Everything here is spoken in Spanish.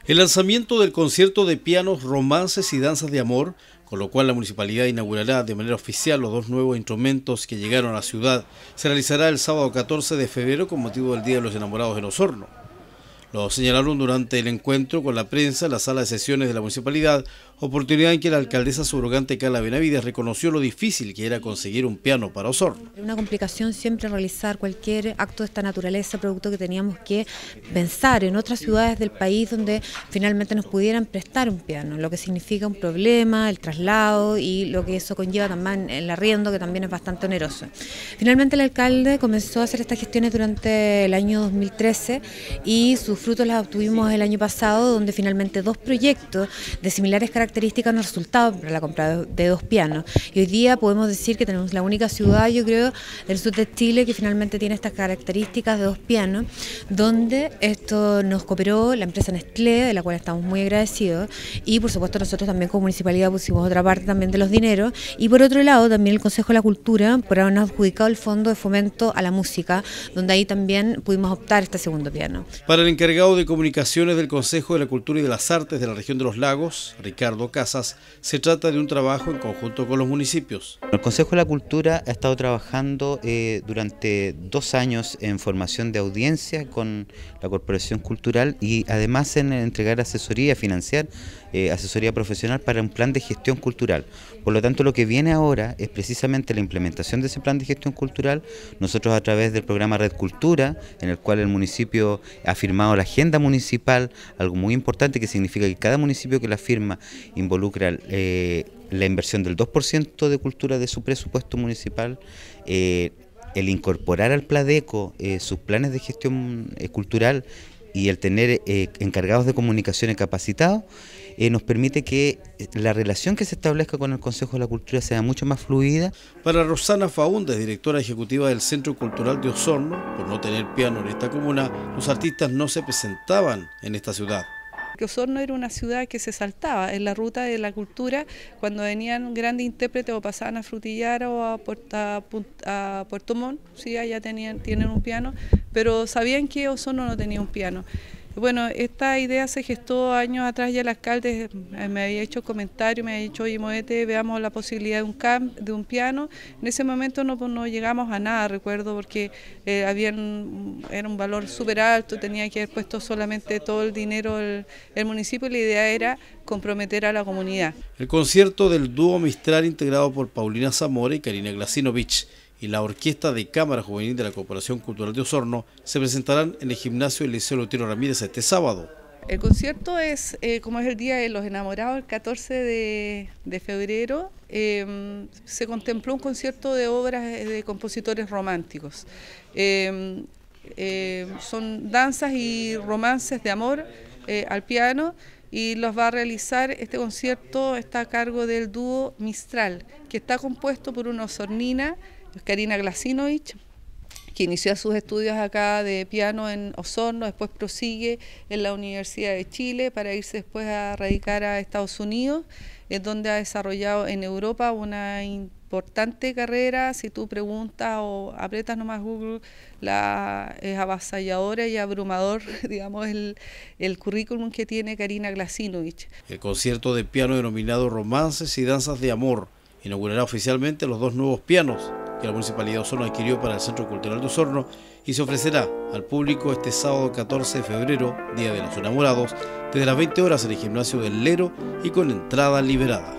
El lanzamiento del concierto de pianos, romances y danzas de amor, con lo cual la municipalidad inaugurará de manera oficial los dos nuevos instrumentos que llegaron a la ciudad, se realizará el sábado 14 de febrero con motivo del Día de los Enamorados en Osorno. Lo señalaron durante el encuentro con la prensa en la sala de sesiones de la municipalidad, oportunidad en que la alcaldesa subrogante Carla Benavides reconoció lo difícil que era conseguir un piano para Osorno. Una complicación siempre realizar cualquier acto de esta naturaleza, producto que teníamos que pensar en otras ciudades del país donde finalmente nos pudieran prestar un piano, lo que significa un problema, el traslado y lo que eso conlleva también el arriendo, que también es bastante oneroso. Finalmente el alcalde comenzó a hacer estas gestiones durante el año 2013 y sus frutos las obtuvimos el año pasado, donde finalmente dos proyectos de similares características nos resultaron para la compra de dos pianos. Y hoy día podemos decir que tenemos la única ciudad, yo creo, del sur de Chile que finalmente tiene estas características de dos pianos, donde esto nos cooperó la empresa Nestlé, de la cual estamos muy agradecidos, y por supuesto nosotros también como municipalidad pusimos otra parte también de los dineros, y por otro lado también el Consejo de la Cultura por habernos adjudicado el Fondo de Fomento a la Música, donde ahí también pudimos optar este segundo piano. Para el encargado de comunicaciones del Consejo de la Cultura y de las Artes de la región de los Lagos, Ricardo Casas, se trata de un trabajo en conjunto con los municipios. El Consejo de la Cultura ha estado trabajando durante 2 años en formación de audiencia con la Corporación Cultural y además en entregar asesoría, financiar asesoría profesional para un plan de gestión cultural. Por lo tanto, lo que viene ahora es precisamente la implementación de ese plan de gestión cultural. Nosotros a través del programa Red Cultura, en el cual el municipio ha firmado la agenda municipal, algo muy importante que significa que cada municipio que la firma involucra la inversión del 2% de cultura de su presupuesto municipal, el incorporar al Pladeco sus planes de gestión cultural y el tener encargados de comunicaciones capacitados, nos permite que la relación que se establezca con el Consejo de la Cultura sea mucho más fluida. Para Rosana Faúndez, directora ejecutiva del Centro Cultural de Osorno, por no tener piano en esta comuna, los artistas no se presentaban en esta ciudad. Osorno era una ciudad que se saltaba en la ruta de la cultura cuando venían grandes intérpretes o pasaban a Frutillar o a Puerto Montt, sí, allá tienen un piano, pero sabían que Osorno no tenía un piano. Bueno, esta idea se gestó años atrás, ya el alcalde me había hecho comentarios, me había dicho, oye Moete, veamos la posibilidad de un piano. En ese momento no llegamos a nada, recuerdo, porque era un valor súper alto, tenía que haber puesto solamente todo el dinero el municipio y la idea era comprometer a la comunidad. El concierto del dúo Mistral integrado por Paulina Zamora y Karina Glasinovich y la Orquesta de Cámara Juvenil de la Corporación Cultural de Osorno se presentarán en el gimnasio del Liceo Lutero Ramírez este sábado. El concierto es, como es el Día de los Enamorados, el 14 de febrero, se contempló un concierto de obras de compositores románticos. Son danzas y romances de amor al piano, y los va a realizar, este concierto está a cargo del dúo Mistral, que está compuesto por una osornina, Karina Glasinovich, que inició sus estudios acá de piano en Osorno, después prosigue en la Universidad de Chile para irse después a radicar a Estados Unidos, es donde ha desarrollado en Europa una importante carrera. Si tú preguntas o aprietas nomás Google, es avasalladora y abrumador, digamos, el currículum que tiene Karina Glasinovich. El concierto de piano denominado Romances y Danzas de Amor inaugurará oficialmente los dos nuevos pianos que la Municipalidad de Osorno adquirió para el Centro Cultural de Osorno y se ofrecerá al público este sábado 14 de febrero, Día de los Enamorados, desde las 20 horas en el gimnasio del Lero y con entrada liberada.